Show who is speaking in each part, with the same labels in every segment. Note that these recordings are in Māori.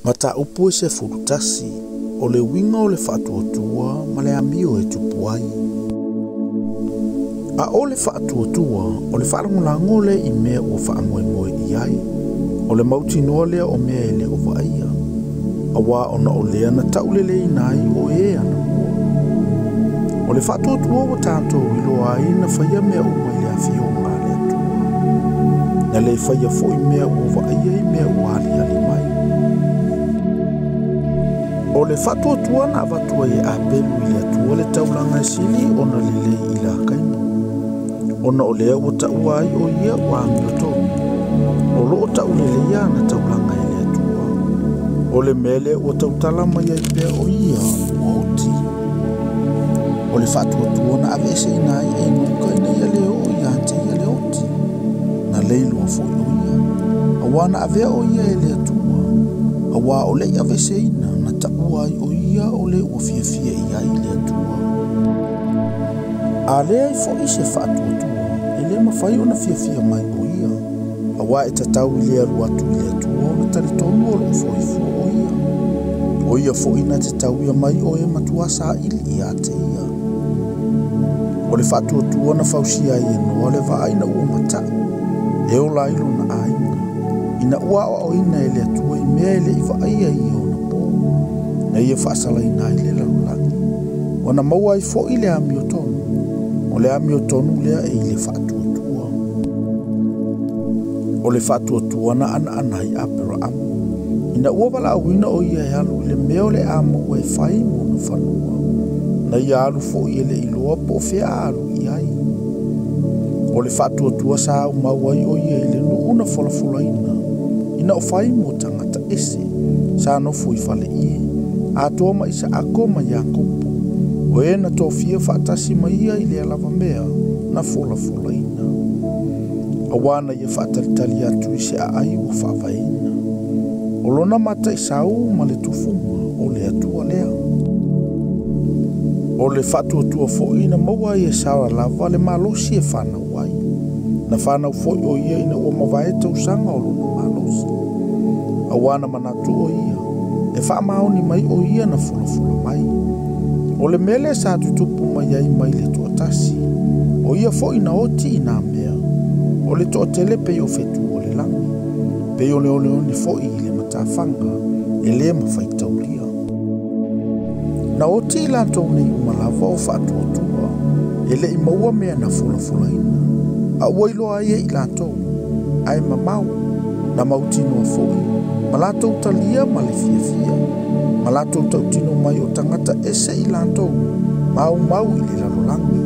Speaker 1: Mata upu se fulutasi o le winga o le whaatuatua ma le amio e tupuai. A o le whaatuatua o le whaarangulango le i mea o whaamoemoe i ai. O le mautinoa lea o mea e le o vaia. A wā ona o lea na taulele i nai o e ana mua. O le whaatuatua o tātou ilo ai na whaia mea o mai le awhio ngā le atua. Na le whaia fo i mea o vaia i mea o ali ali mai. O le whaatuatua na avatua e apelu i le atua le taulanga sili o na lele i la kaino. Ona o lea o taua ai o ia o amioto. O loo taulele ia na taulanga i le atua. O le mele o tautala mai ai pea o ia o oti. O le whaatuatua na avese ina ai e nuka ina ia le o ia ante ia le oti. Na leilo a foi o ia. A wana avea o ia e le atua. A wā o le avese ina na taua ai o ia o le ua fia i ai le atua. A lea i fo i se whaatuatua. E le mawhai o na fia mai o ia. A wā e tatau i lea luatu i le atua o na taritonu o lo foifu o ia. O ia fo ina te tau ia mai o e matua sa ili i ate ia. O le whaatuatua na whausia i e noa le wa aina ua matau. E o la ilo na ainga. Ina ua o ina e le atua i mea e le i wa aia i o na po. Na ia whaasala ina i le lalulangi. O na maua i fo i le amiotonu. O le amiotonu lea e i le whaatuatua. O le whaatuatua na ana i apera amu. Ina ua wala awina o ia e alu le meo le amu e whai mo na whanua. Na ia alu fo i le iloa po fea alu i ai. O le whaatuatua sa au mauai o ia i le nuuna fola ina. Ina o whai mo tangata ese. Sa no fui fale ie. A toa ma isa ako ma ia kupu. O e na tō fia whaatasi ma ia i le alava mea na fola ina. A wana ia whaatalitali atu i se a ai o whaavaina. O lona mata i sau ma le tufunga o le atua lea. O le whaatuatua fo ina maua i e sawa lava le malosi e whanau ai. Na whanau fo o ia ina o mawae tau sanga o lona malosi. A wana manatu o ia. E whaamaoni mai o ia na fola mai. O le mele sa tutupu mai ai mai le tuatasi. O ia fo ina oti ina mea. O le toatele pe o fetu o le langi. Pe o le oni fo i le matawhanga. E le mawhaitaulia. Na oti i lantou nei umalava o whaatuatua. E le i maua mea na fola ina. A uailo ai e i lantou. Ai mamau. Na mautino a foi. Ma lantou talia ma le fia. Ma lantou tautino mai o tangata ese i lantou. Mau i le lalolangi.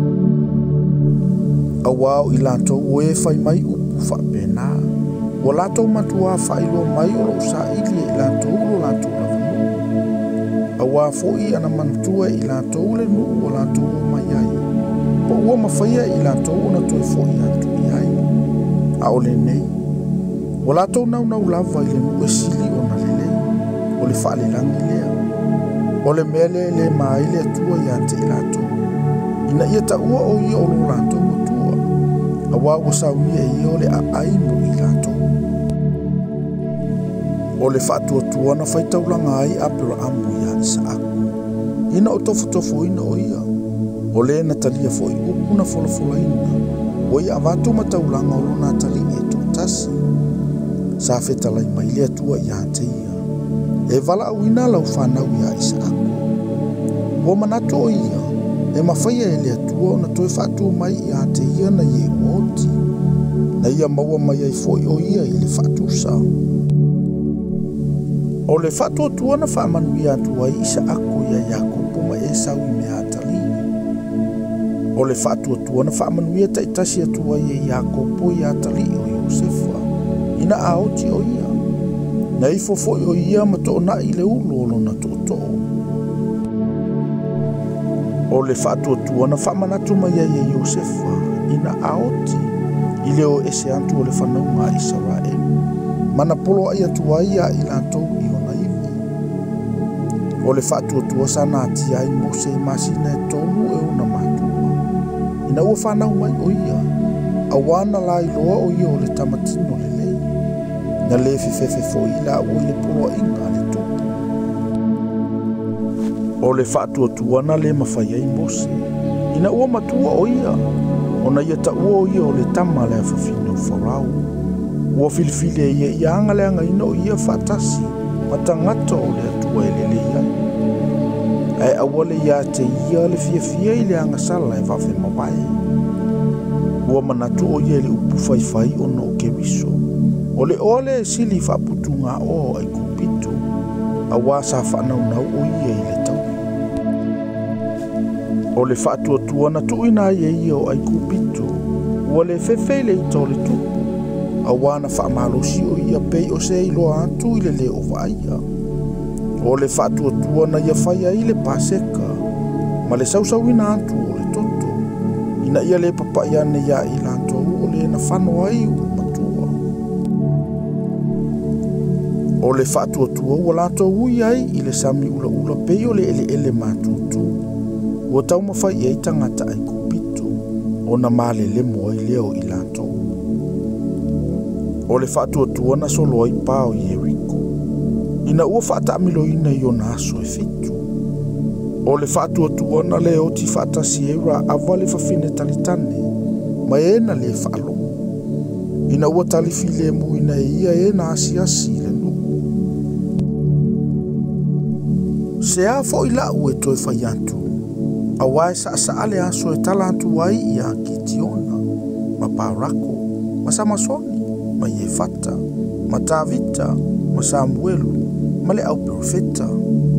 Speaker 1: A wao i lantou o e whai mai upu whapena. O lantou matua whailo mai o lo sa ili i lantou lo lantou lavanu. A wā fōi ana manatua i lantou le nuu o lantou o mai ai. Po ua mawhaia i lantou o na toi fōi atu i ai. A o le nei. O lantou nau lava i le nuu e sili o na lelei. O le whaalelangi lea. O le mele le mai le atua i ante i lantou. Ina ia ta ua o ia o lo lantou atua. A wā ua saunia e ia o le a aimu i lantou. O le whaatuatua na whaitaulanga ai apera amu i sa aku. Ina o tofo ina o ia. O le na talia fo i upu na fola ina. O ia avatu mataulanga o lona tali e tuatasi. Sa whetalai mai le atua i ante ia. E vala au ina lau whanau ia i sa aku. O manatu o ia. E mawhaia e le atua o na toi whaatua mai i ante ia na ie uoti. Na ia maua mai ai fo i o ia i le whaatusa. O le whaatuatua na whaamanuia atua i sa ako ia Iakopo ma e sau i mea atali. O le whaatuatua na whaamanuia taitasi atua i Iakopo i atali o Iosefa. Ina aoti o ia. Na ifofo o ia ma toona i le ulolo na tōtoo. O le whaatuatua na whaamanatu mai i Iosefa. Ina aoti i leo ese antu o le whanaunga i Israel. Mana polo ai atua ia i lantou i o le whaatuatua sana ati ai Mose masina e tonu e una matua. Ina ua whanau mai o ia. A wana la iloa o ia o le tamatino le lei. na le fefefe foi la ua i le poloaʻiga a le tupu. O le faatuatuana le mafai ai Mose ina ua matua o ia ona ia taʻua o ia o le tama le afafine o Farao. Ua filifili e ia iaga le againa o ia faatasi ma tagata o le atua e lelei ai. Ae aua le iā te ia le fiafia i le agasala e vafe mavae. Ua manatu o ia i le upu faifai ona o Keriso o le ole e sili faaputuga o ai kupitu auā sa faanaunau o ia i le tau. O le faatuatuana tuuina ai e ia o ai kupitu ua le fefe i le ita o le tupu auā na faamalosi o ia pei o se iloa atu i le lē o vaaia. O le faatuatuana ia fai ai le paseka ma le sausauina atu o le toto ina ia le papaʻi ane ia i latou o le na fano ai ua matua. O le faatuatua ua latou ui ai i le sami ulaula pei o le eleele matutu ua taumafai ai tagata ai kupitu ona malelemo ai lea o i latou. O le faatuatuana solo ai pā o Ieriko ina ua faataamiloina i ona aso e fitu. O le faatuatuana le oti faatasi ai ra'ava le fafine talitane ma ena le faalogo ina ua talifi lemuina e ia e na asiasi i le nu'u. Seā fo'i la'u e toe fai atu auā e sa'asa'a le aso e tala atu ai ia Kitiona ma Parako ma Samasoni ma Iefata ma Tavita ma Samuelu ma le au profeta.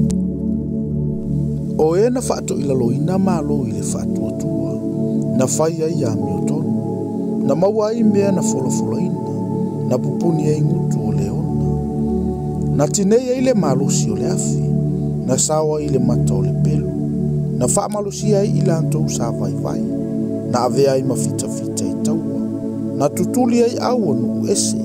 Speaker 1: O e na faatoʻilaloina malo i le faatuatua na fai ai ia miotonu na maua ai mea na folofoloina na pupuni ai gutu o le ona na tinei ai le malosi o le afi na saoa i le mata o le pelu na faamalosi ai i latou sa vaivai na avea ai mafitafita i taua na tutuli ai au o nuu ese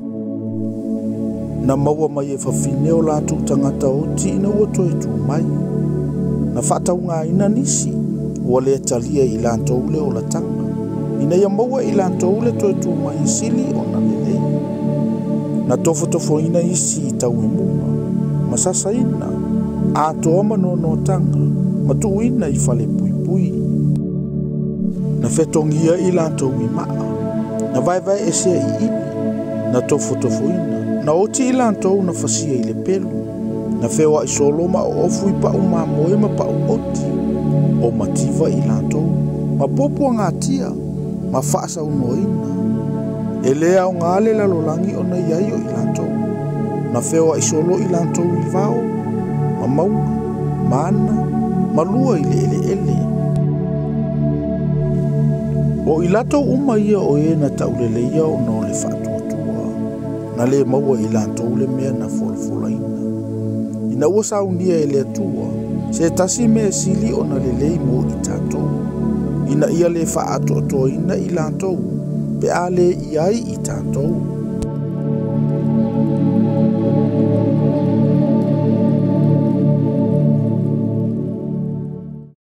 Speaker 1: na maua mai e fafine o latou tagata oti ina ua toe tumai na faataugaina nisi ua le talia i latou le olataga ina ia maua i latou le toe tumai i sili ona lelei na tofotofoina isi i tauemuga ma sasaina atoa ma nonotaga ma tuuina i fale puipui na fetogia i latou imaa na vaevae esea i ili na tofotofoina na oti i latou na fasia i le pelu na fewa i solo ma o ofu i pa'u mamoe ma pa'u oti o mativa i latou ma popua ngatia ma faasaunoina e lea o ngale lalolangi ona iai o i latou na fewa i solo i latou i vao ma maunga ma ana ma lua i le ele o i latou uma ia o e na tauleleia ona o le faatuatua na le maua i latou le mea na folofolaina ina ua saunia e le atua se tasi me sili ona lelei mo i tatou ina ia le faatoatoina i latou pe a le iai i tatou.